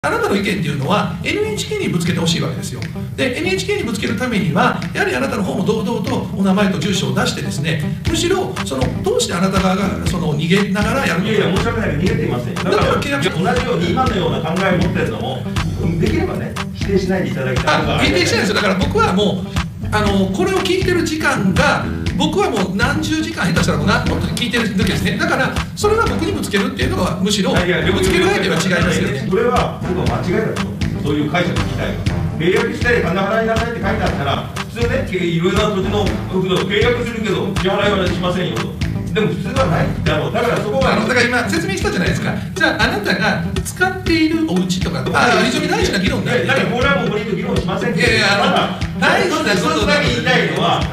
あなたの意見っていうのは NHK にぶつけてほしいわけですよ。で NHK にぶつけるためにはやはりあなたの方も堂々とお名前と住所を出してですね、むしろどうしてあなた側が逃げながらやるのか。 いやいや、申し訳ないけど逃げていません。だから同じように今のような考えを持ってるのもできればね否定しないでいただきたい。 否定しないですよ。だから僕はもうこれを聞いてる時間が僕はもう何十時間下手したらもっと聞いてる時ですね。だからそれは僕にぶつけるっていうのはむしろぶつける相手は違いますよね。 それは僕は間違いだと思う。そういう解釈自体が契約して金払いなさいって書いてあったら普通ね、いろいろな土地の契約するけど支払いはしませんよと。でも普通はないだろう。だからそこがだから今説明したじゃないですか。じゃああなたが使っているお家とか非常に大事な議論なんで。 だからこれはもう無理と議論しませんけど、 大事なことだけ言いたいのは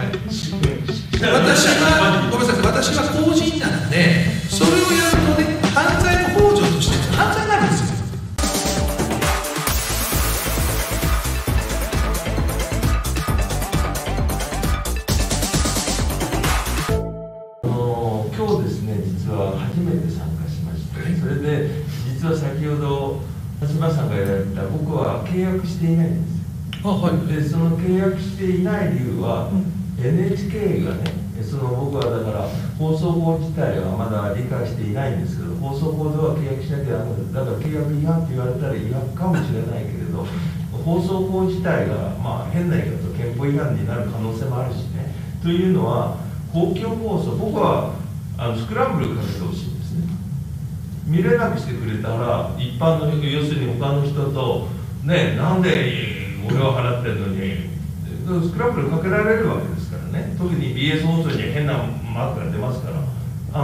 ごめんなさい、私は公人なんでそれをやるとね犯罪の幇助として犯罪になるんですよ。 今日ですね、実は初めて参加しまして、それで実は先ほど立場さんが言われた僕は契約していないんですよ。でその契約していない理由は、NHK がね、僕はだから放送法自体はまだ理解していないんですけど、放送法では契約しなきゃダメだ。だから契約違反って言われたら違反かもしれないけれど、放送法自体が変な言い方と憲法違反になる可能性もあるしね。というのは公共放送、僕はスクランブルかけてほしいんですね。見れなくしてくれたら一般の要するに他の人とね、なんで俺は払ってるのにスクランブルかけられるわけですからね。特に BS 放送には変なマークが出ますから、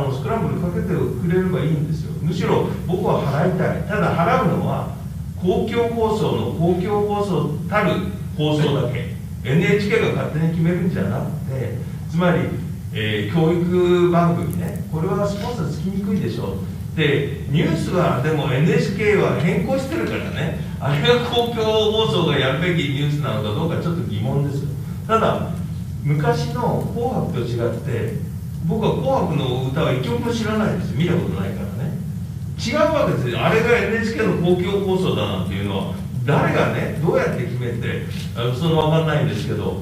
スクランブルかけてくれればいいんですよ。むしろ僕は払いたい。ただ払うのは公共放送の公共放送たる放送だけ、NHK が勝手に決めるんじゃなくて、つまり教育番組ね、これはスポンサーつきにくいでしょう。でニュースはでも NHK は変更してるからね、あれが公共放送がやるべきニュースなのかどうかちょっと疑問ですよ。ただ昔の「紅白」と違って僕は「紅白」の歌は一曲も知らないですよ。見たことないからね。違うわけですよ。あれが NHK の公共放送だなんていうのは誰がねどうやって決めて分かんないんですけど、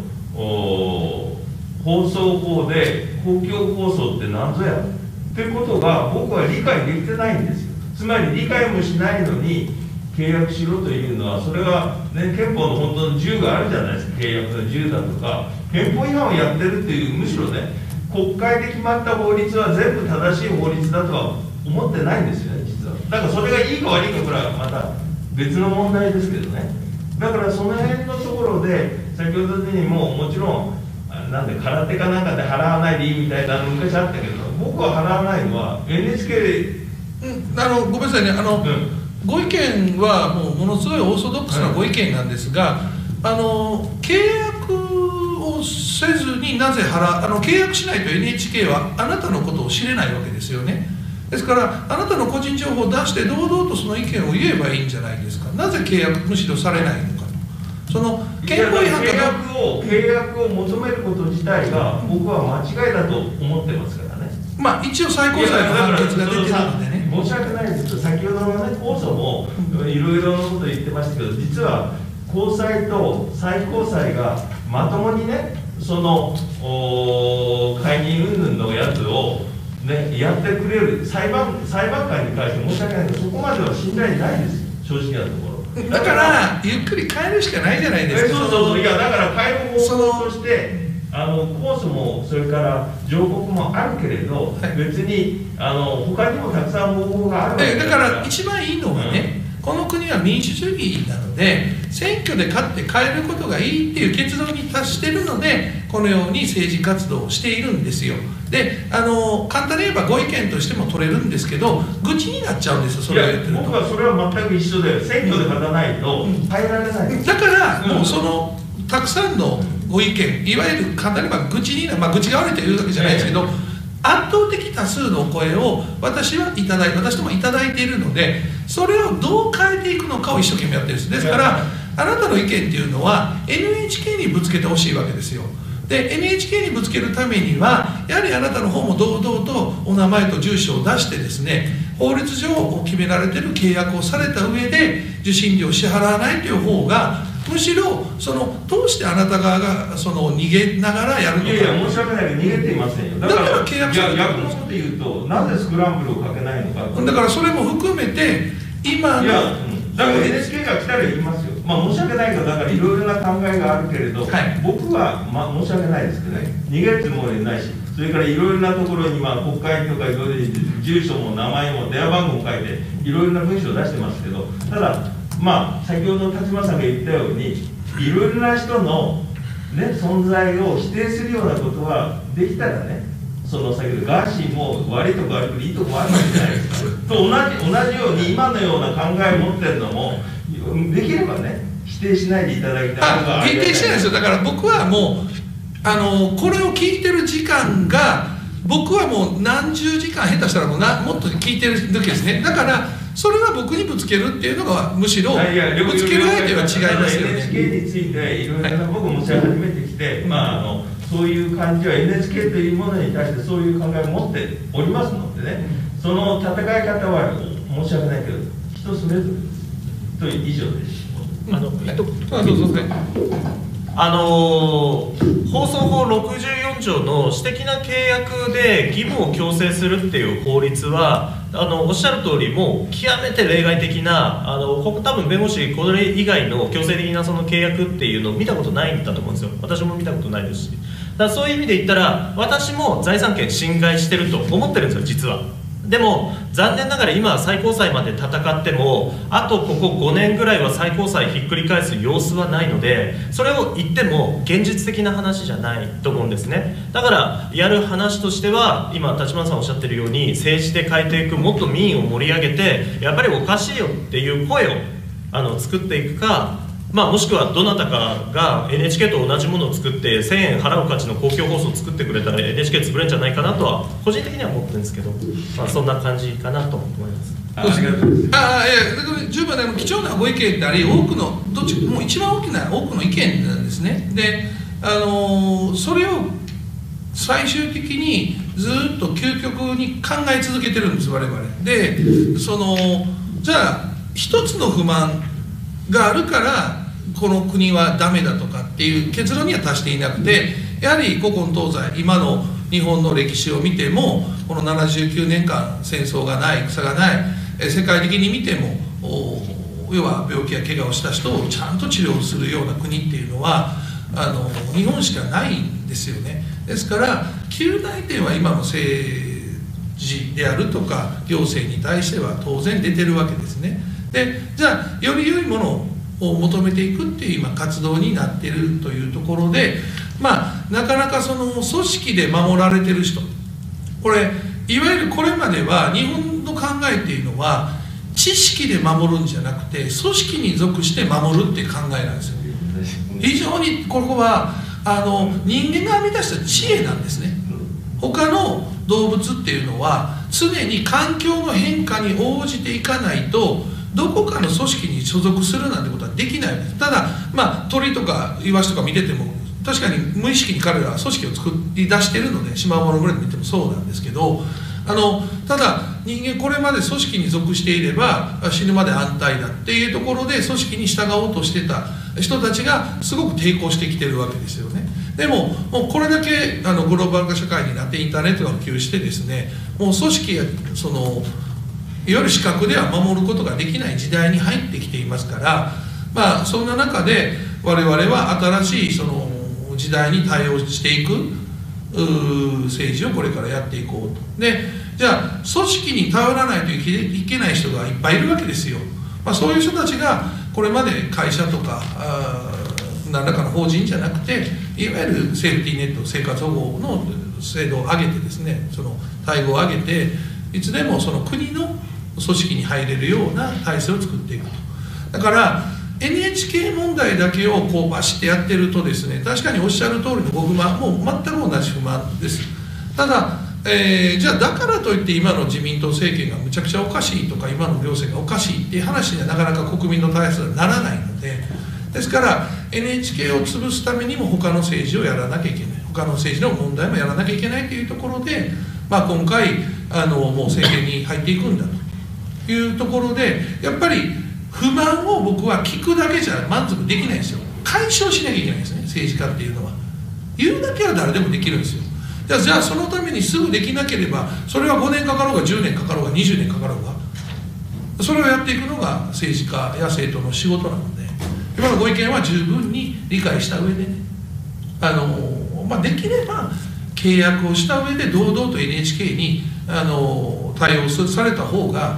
放送法で公共放送って何ぞやっていうことが僕は理解できてないんですよ。つまり理解もしないのに契約しろというのは、それは、ね、憲法の本当の10があるじゃないですか。契約の10だとか憲法違反をやってるっていう、むしろね国会で決まった法律は全部正しい法律だとは思ってないんですよね、実は。だからそれがいいか悪いかこれはまた別の問題ですけどね。だからその辺のところで先ほどにももちろんなんで空手かなんかで払わないでいいみたいなの昔あったけど、僕は払わないのは NHK ごめんなさいね、ご意見はものすごいオーソドックスなご意見なんですが、契約をせずになぜ契約しないと NHK はあなたのことを知れないわけですよね。ですからあなたの個人情報を出して堂々とその意見を言えばいいんじゃないですか。なぜ契約むしろされないのかと。その憲法違反契約を求めること自体が僕は間違いだと思ってますからね。 一応最高裁の判決が出てるのでね。 申し訳ないですけど、先ほどのね控訴もいろいろなこと言ってましたけど、実は高裁と最高裁がまともにねその解任云々のやつをねやってくれる裁判官に関して申し訳ないけど、そこまでは信頼ないですよ、正直なところ。 だからゆっくり変えるしかないじゃないですか。 そういやだから変える方法として控訴もそれから上告もあるけれど、別に他にもたくさん方法があるわけですから。 だから一番いいのはね、この国は民主主義なので選挙で勝って変えることがいいっていう結論に達しているのでこのように政治活動をしているんですよ。で簡単に言えばご意見としても取れるんですけど愚痴になっちゃうんですよ、それを言ってると。 僕はそれは全く一緒で、選挙で勝たないと変えられないです。 だからもうそのたくさんのご意見、いわゆる簡単に言えば愚痴が悪いというわけじゃないですけど、圧倒的多数の声を私ともいただいているので、それをどう変えていくのかを一生懸命やってるんです。ですからあなたの意見っていうのは NHK にぶつけてほしいわけですよ。 で NHK にぶつけるためにはやはりあなたの方も堂々とお名前と住所を出してですね、法律上決められている契約をされた上で受信料を支払わないという方が、むしろどうしてあなた側が逃げながらやるのか。 いやいや、申し訳ないけど逃げていませんよ。だから契約書に逆のこと言うと、なぜスクランブルをかけないのか。 だからそれも含めて今の、 いや、だから NHK が来たら言いますよ。申し訳ないけど、だからいろいろな考えがあるけれど、僕は、申し訳ないですけどね、逃げるつもりないし、それからいろいろなところに、国会とかいろいろ住所も名前も電話番号も書いて、いろいろな文章を出してますけど、ただ、先ほど立花さんが言ったように、いろいろな人の、存在を否定するようなことはできたらね、先ほどガーシーも悪いとこ悪くいいとこあるわけじゃないですか。と同じように今のような考えを持ってるのもできればね、否定しないでいただきたい。 否定してないですよ。だから僕はもうこれを聞いてる時間が、僕はもう何十時間下手したらもっと聞いてる時ですね。だからそれは僕にぶつけるっていうのがむしろぶつける相手は違いますよね。 NHK についていろいろな、僕も初めて来て、そういう感じは NHK というものに対してそういう考えを持っておりますのでね、その戦い方は申し訳ないけど人それぞれですという以上です。 放送法64条の私的な契約で義務を強制するっていう法律はおっしゃる通り、もう極めて例外的な多分弁護士これ以外の強制的な契約っていうのを見たことないんだと思うんですよ。私も見たことないですし、だからそういう意味で言ったら私も財産権侵害してると思ってるんですよ、実は。でも残念ながら今最高裁まで戦ってもあとここ5年ぐらいは最高裁ひっくり返す様子はないので、それを言っても現実的な話じゃないと思うんですね。だからやる話としては今立花さんおっしゃってるように、政治で変えていく、もっと民意を盛り上げてやっぱりおかしいよっていう声を作っていくか、もしくはどなたかが NHK と同じものを作って1000円払う価値の公共放送を作ってくれたら NHK 潰れるんじゃないかなとは個人的には思ってるんですけど、そんな感じかなと思います。 いや、十分貴重なご意見であり、多くのもう一番多くの意見なんですね。でそれを最終的にずっと究極に考え続けてるんです、我々で。じゃあ一つの不満があるからこの国はダメだとかっていう結論には達していなくて、やはり古今東西今の日本の歴史を見ても、この79年間戦争がない、戦がない、世界的に見ても要は病気や怪我をした人をちゃんと治療するような国っていうのは日本しかないんですよね。ですから及第点は今の政治であるとか行政に対しては当然出てるわけですね。でじゃあより良いものを求めていくっていう今活動になっているというところで、なかなか組織で守られてる人、これいわゆるこれまでは日本の考えっていうのは知識で守るんじゃなくて組織に属して守るっていう考えなんですよ。非常にここは人間が編み出した知恵なんですね。他の動物っていうのは常に環境の変化に応じていかないとどこかの組織に所属するなんてことはできないんです。ただ鳥とかイワシとか見てても確かに無意識に彼らは組織を作り出しているので、島原ぐらい見てもそうなんですけど、ただ人間これまで組織に属していれば死ぬまで安泰だっていうところで組織に従おうとしてた人たちがすごく抵抗してきてるわけですよね。でももうこれだけグローバル化社会になってインターネットが普及してですね、もう組織やいわゆる資格では守ることができない時代に入ってきていますから、そんな中で我々は新しい時代に対応していく政治をこれからやっていこうと。でじゃあ組織に頼らないといけない人がいっぱいいるわけですよ。そういう人たちがこれまで会社とか何らかの法人じゃなくて、いわゆるセーフティーネット、生活保護の制度を上げてですね、待遇を上げていつでも国の組織に入れるような体制を作っていくと。だから NHK 問題だけをバシッてやってるとですね、確かにおっしゃる通りのご不満、もう全く同じ不満です。ただ、じゃあだからといって今の自民党政権がむちゃくちゃおかしいとか今の行政がおかしいっていう話にはなかなか国民の対策にはならないので、ですから NHK を潰すためにも他の政治をやらなきゃいけない。 他の政治の問題もやらなきゃいけないというところで、今回もう政権に入っていくんだというところで、やっぱり不満を僕は聞くだけじゃ満足できないんですよ。解消しなきゃいけないんですね、政治家っていうのは。言うだけは誰でもできるんですよ。じゃあそのためにすぐできなければ、それは5年かかろうが10年かかろうが20年かかろうが、それをやっていくのが政治家や政党の仕事なので、今のご意見は十分に理解した上でね、できれば契約をした上で堂々と NHK に対応された方が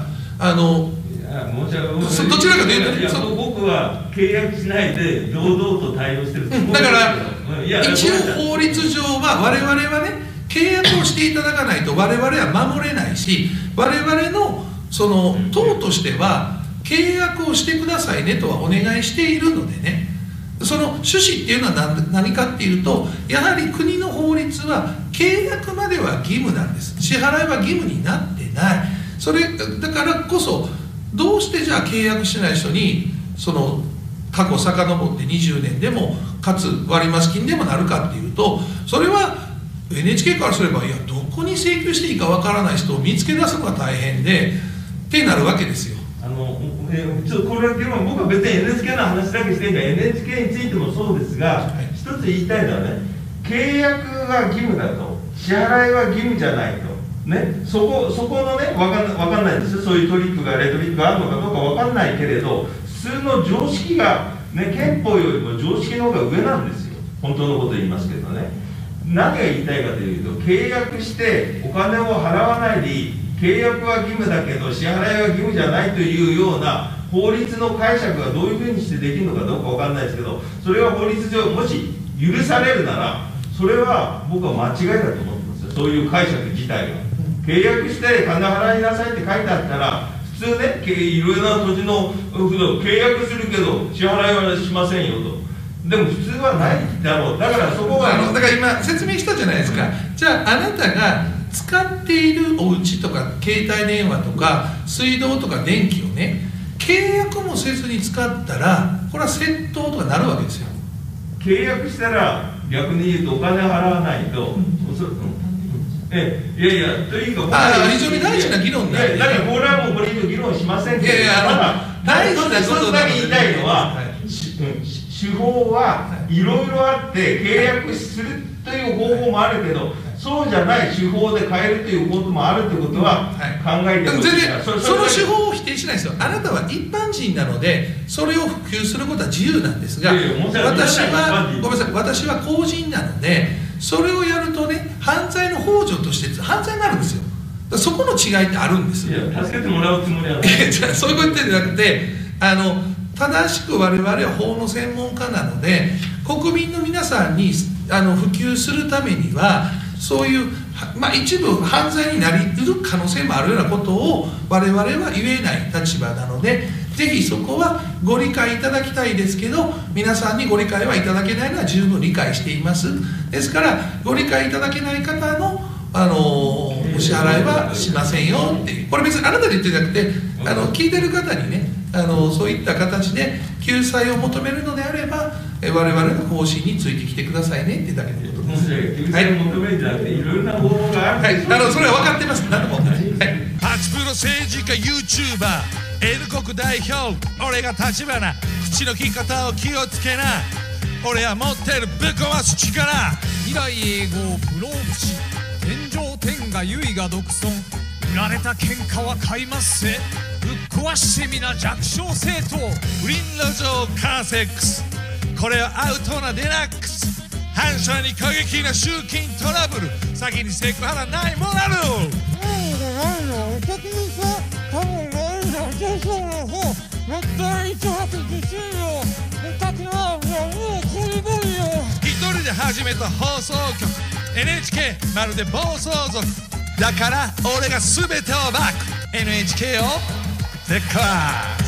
どちらかというと、 僕は契約しないで堂々と対応してる。 だから一応法律上は我々はね、契約をしていただかないと我々は守れないし、我々のその党としては契約をしてくださいねとはお願いしているのでね、その趣旨っていうのは何かっていうと、やはり国の法律は契約までは義務なんです。支払いは義務になってない。それだからこそ、どうしてじゃあ契約してない人にその過去遡って20年でもかつ割増金でもなるかっていうと、それは NHK からすれば、いやどこに請求していいかわからない人を見つけ出すのが大変でってなるわけですよ。 ちょっとこれは僕は別に NHK の話だけしてるから NHK についてもそうですが、一つ言いたいのはね、契約が義務だと、支払いは義務じゃないと。ね、そこのね、分かんないんですよ。そういうトリックがレトリックがあるのかどうか分かんないけれど、普通の常識が、ね、憲法よりも常識の方が上なんですよ。本当のこと言いますけどね。何が言いたいかというと、契約してお金を払わないでいい、契約は義務だけど支払いは義務じゃないというような法律の解釈がどういうふうにしてできるのかどうか分かんないですけど、それは法律上もし許されるなら、それは僕は間違いだと思ってますよ。そういう解釈自体が。契約して金払いなさいって書いてあったら、普通ね、いろいろな土地の契約するけど支払いはしませんよと。でも普通はないだろう。だからそこはだから今説明したじゃないですか。じゃああなたが使っているお家とか携帯電話とか水道とか電気をね、契約もせずに使ったら、これは窃盗とかなるわけですよ。 契約したら逆に言うとお金払わないと、いやいや、というか、 非常に大事な議論なんで、 だからこれはもうこれ以上議論しませんけど、 大事なことだけ言いたいのは、手法はいろいろあって、契約するという方法もあるけど、そうじゃない手法で変えるということもあるということは考えてほしい。 全然その手法を否定しないですよ。あなたは一般人なので、それを普及することは自由なんですが、私は公人なので、それをやるとね、犯罪の幇助として犯罪になるんですよ。そこの違いってあるんですよ。 いや、助けてもらうつもりはない。 そういうことじゃなくて、正しく我々は法の専門家なので、国民の皆さんに普及するためには、そういう、一部犯罪になり得る可能性もあるようなことを我々は言えない立場なので、ぜひそこはご理解いただきたいですけど、皆さんにご理解はいただけないのは十分理解しています。ですからご理解いただけない方のお支払いはしませんよっていう、これ別にあなたで言ってなくて、聞いてる方にね、そういった形で救済を求めるのであれば、我々の方針についてきてくださいねってだけのことです。 救済を求めるんじゃなくて、いろいろな方法がある。 それは分かってます。何もない。 パチプロ政治家 YouTuber N 国代表、俺が立花、口の利き方を気をつけな。俺は持ってるぶっ壊す力。 未来永劫不老不死、天上天下唯我独尊。売られた喧嘩は買いますせ、ぶっ壊してみな弱小政党。 不倫路上カーセックス、これはアウトなデラックス。反社に過激な集金トラブル、先にセクハラないもなる。一人で始めた放送局 NHK まるで暴走族だから、俺が全てをバック NHK をでっかい